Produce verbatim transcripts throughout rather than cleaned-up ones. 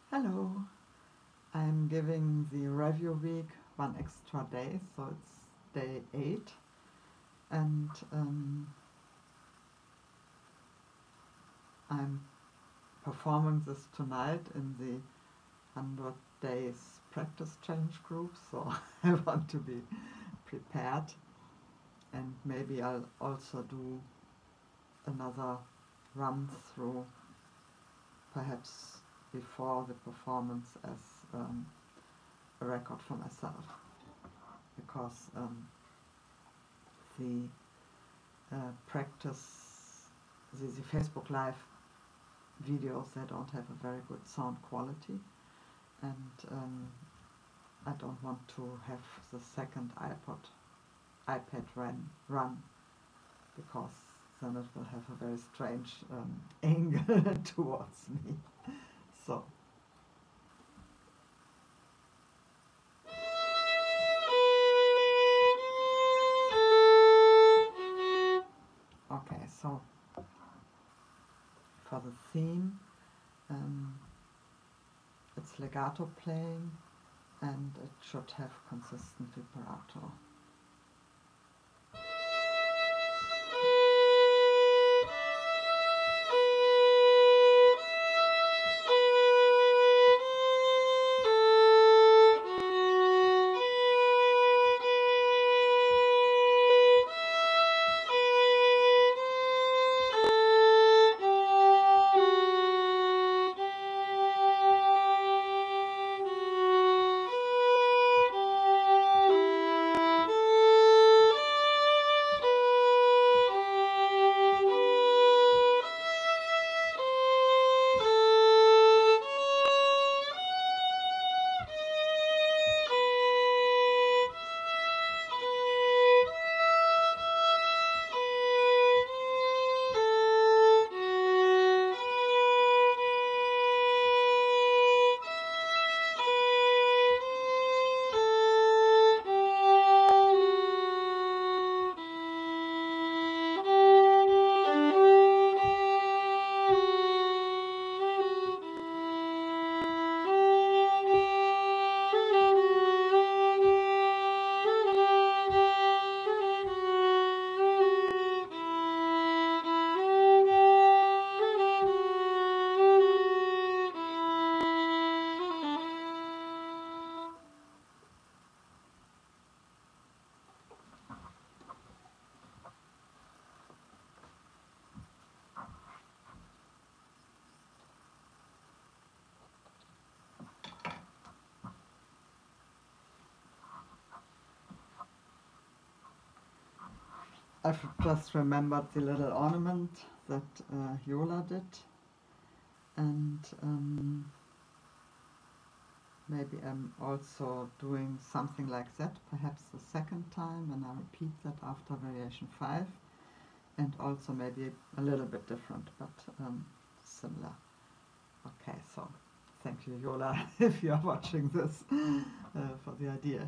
Hello, I'm giving the review week one extra day, so it's day eight, and um, I'm performing this tonight in the one hundred days practice challenge group, so I want to be prepared, and maybe I'll also do another run through, perhaps before the performance, as um, a record for myself, because um, the uh, practice, the, the Facebook Live videos, they don't have a very good sound quality, and um, I don't want to have the second iPod, iPad run, run because then it will have a very strange um, angle towards me. So. Okay, so for the theme, um, it's legato playing, and it should have consistent vibrato. I've just remembered the little ornament that uh, Yola did, and um, maybe I'm also doing something like that, perhaps the second time, and I repeat that after variation five, and also maybe a little bit different, but um, similar. Okay, so thank you, Yola, if you are watching this, uh, for the idea.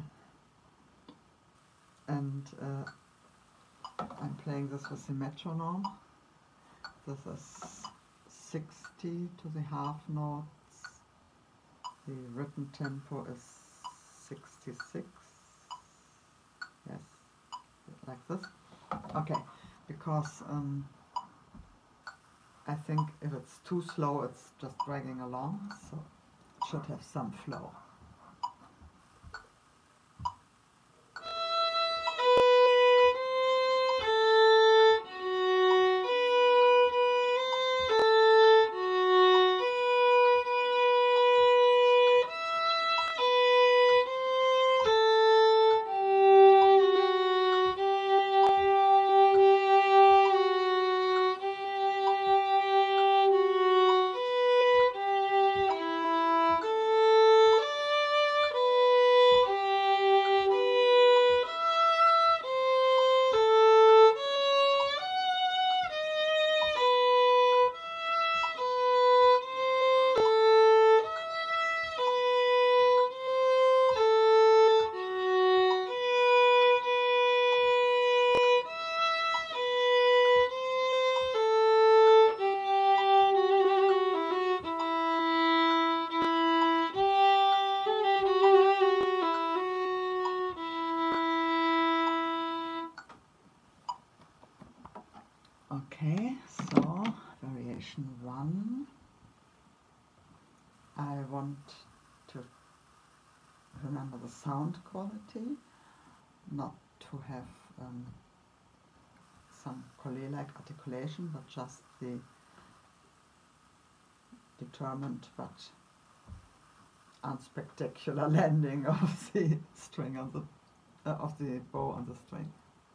And uh, I'm playing this with the metronome. This is sixty to the half notes. The written tempo is sixty-six. Yes, like this. Okay, because um, I think if it's too slow, it's just dragging along, so it should have some flow. I want to remember the sound quality, not to have um, some Collet-like articulation, but just the determined but unspectacular landing of the string on the uh, of the bow on the string.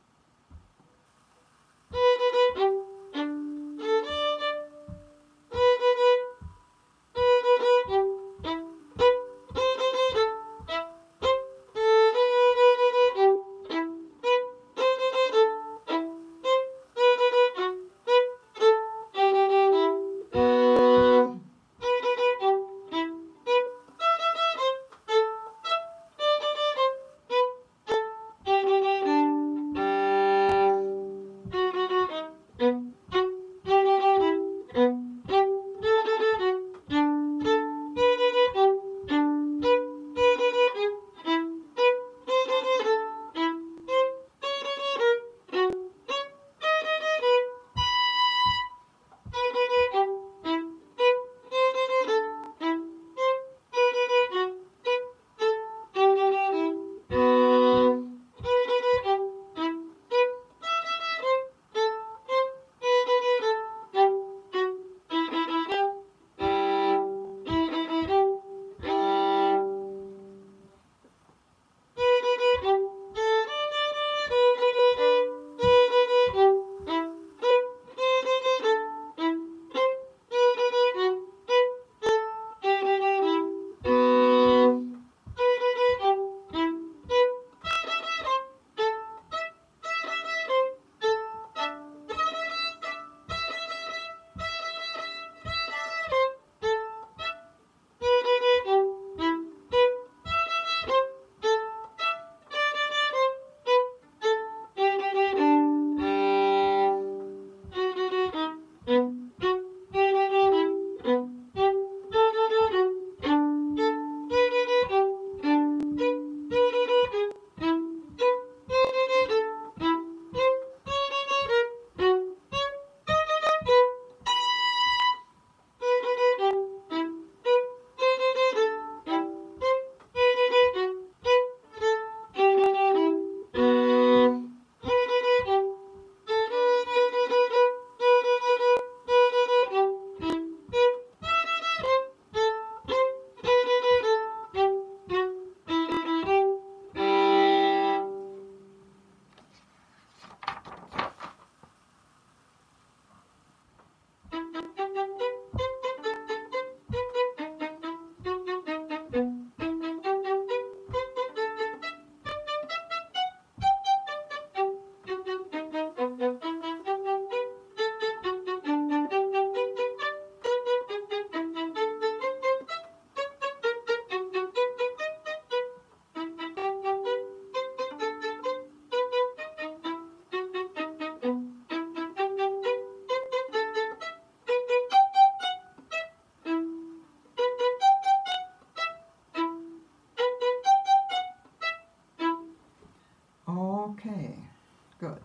Okay, good.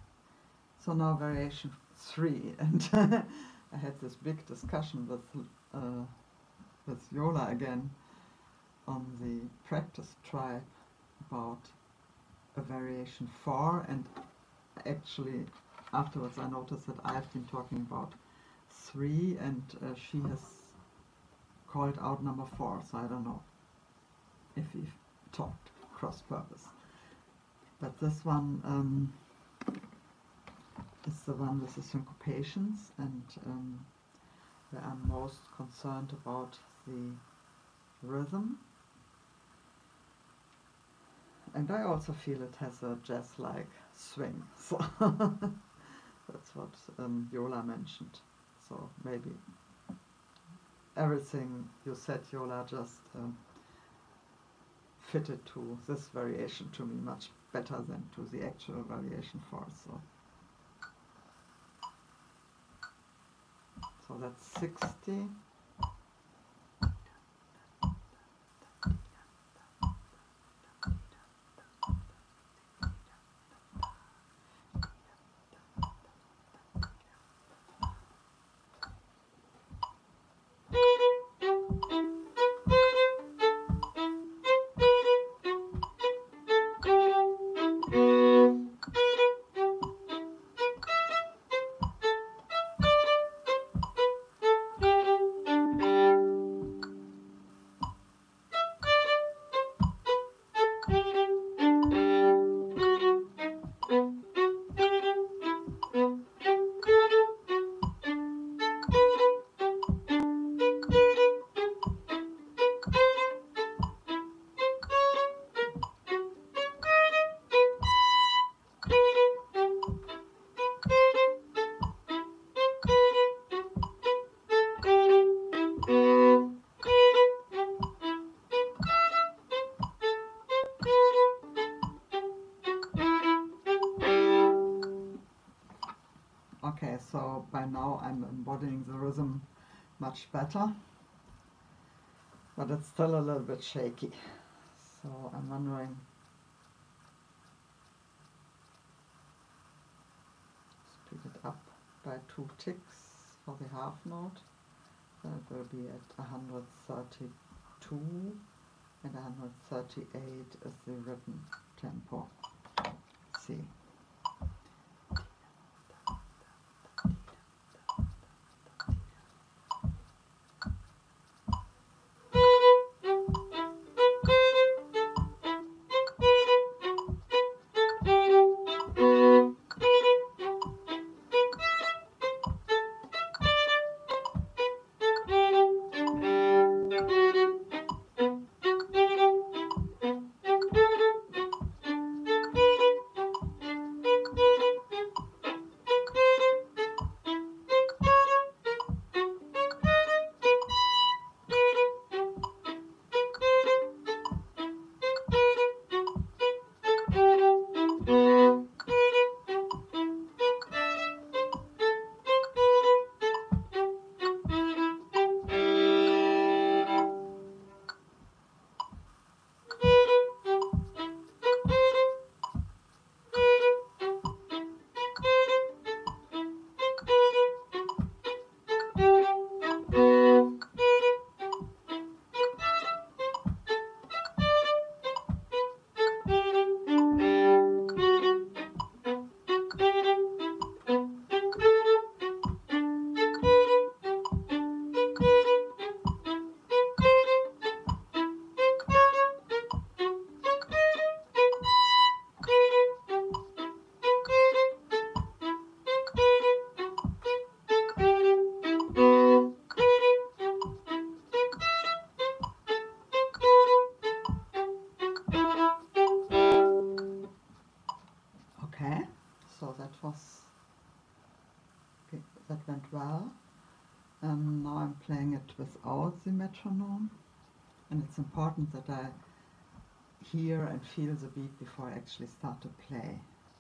So now variation three, and I had this big discussion with uh, with Viola again on the practice tribe about a variation four, and actually afterwards I noticed that I've been talking about three, and uh, she has called out number four, so I don't know if we've talked cross purpose. But this one um, is the one with the syncopations, and um, where I'm most concerned about the rhythm. And I also feel it has a jazz-like swing, so that's what um, Viola mentioned. So maybe everything you said, Viola, just um, fitted to this variation to me much better than to the actual variation four. So, so that's sixty. so by now I'm embodying the rhythm much better, but it's still a little bit shaky. So I'm wondering, speed it up by two ticks for the half note. That will be at one hundred thirty-two, and one hundred thirty-eight is the written tempo. C. Okay, so that was, okay, that went well. Um, now I'm playing it without the metronome, and it's important that I hear and feel the beat before I actually start to play.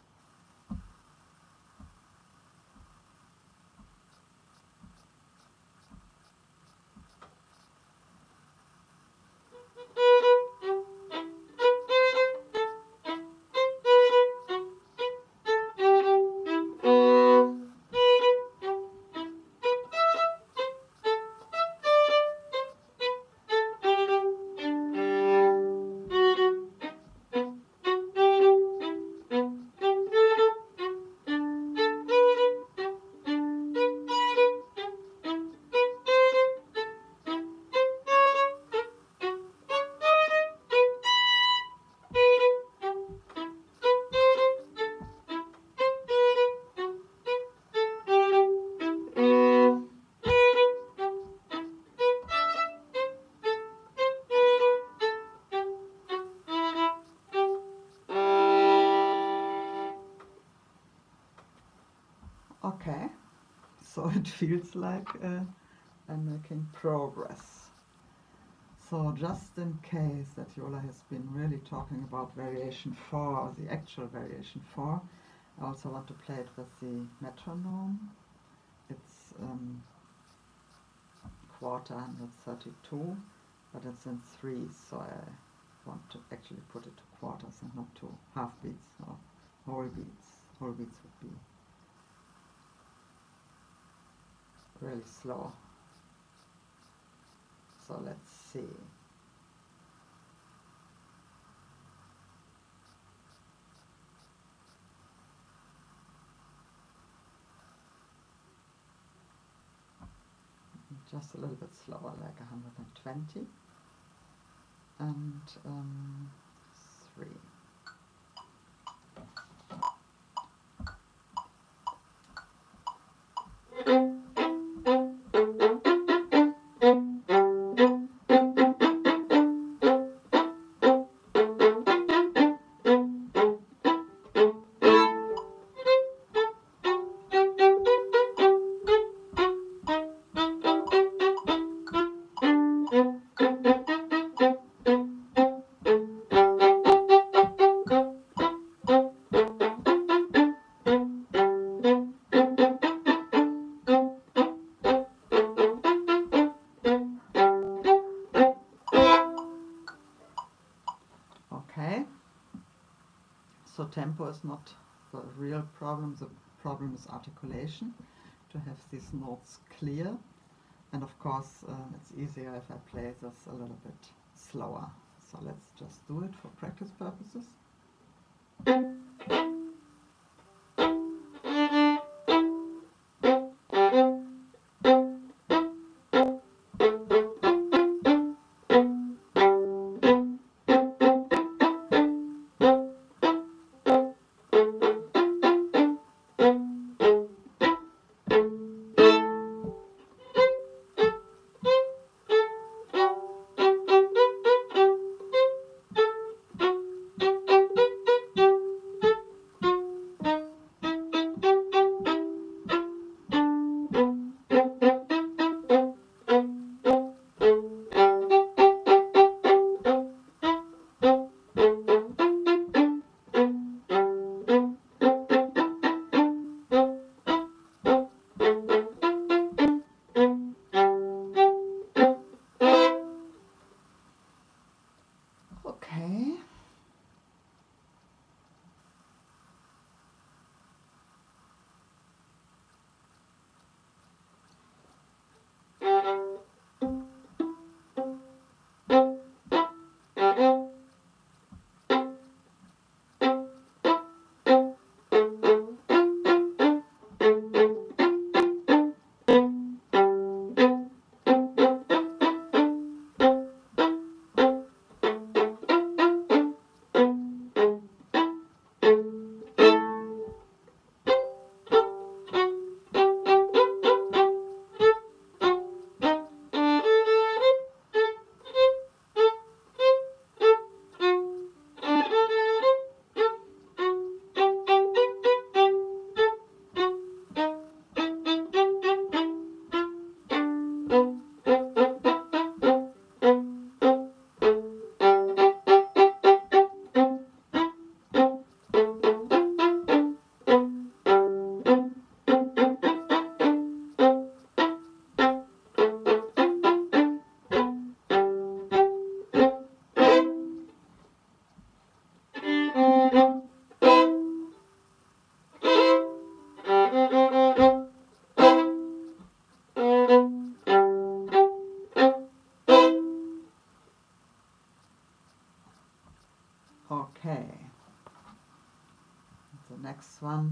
Okay, so it feels like uh, I'm making progress. So just in case that Yola has been really talking about variation four, or the actual variation four, I also want to play it with the metronome. It's um, quarter one hundred thirty-two, but it's in threes, so I want to actually put it to quarters and not to half beats or whole beats. Whole beats would be really slow. So let's see. Just a little bit slower, like one hundred twenty. And um, three. so tempo is not the real problem. The problem is articulation, to have these notes clear. And of course, uh, it's easier if I play this a little bit slower. So let's just do it for practice purposes. Okay. Okay, the next one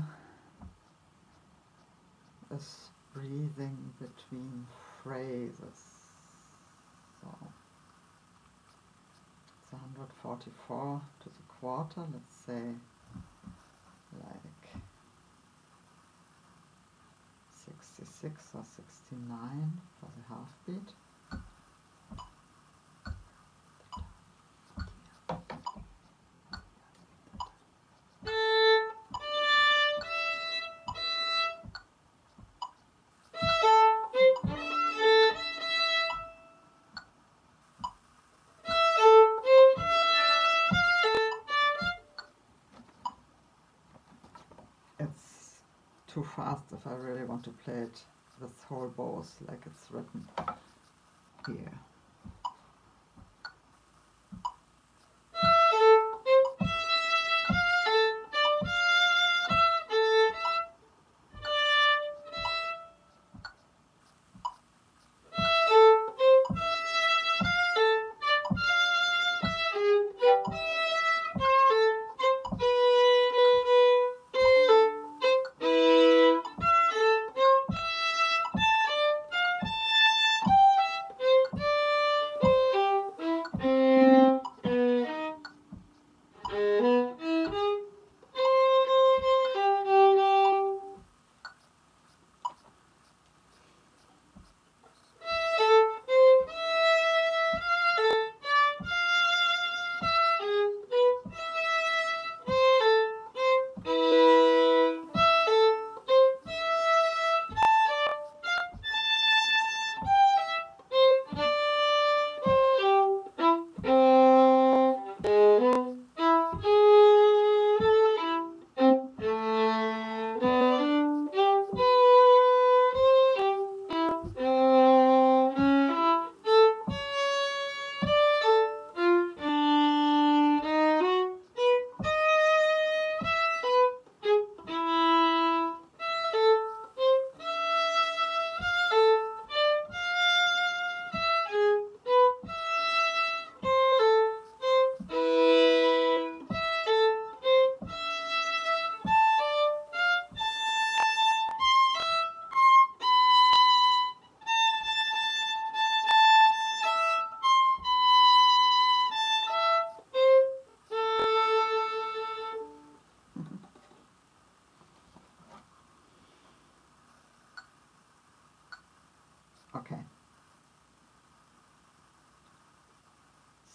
is breathing between phrases. So it's one hundred forty-four to the quarter, let's say like sixty-six or sixty-nine for the half beat. It's too fast if I really want to play it with whole bows like it's written here.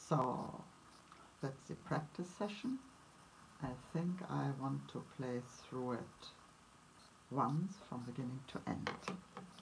So that's the practice session. I think I want to play through it once from beginning to end.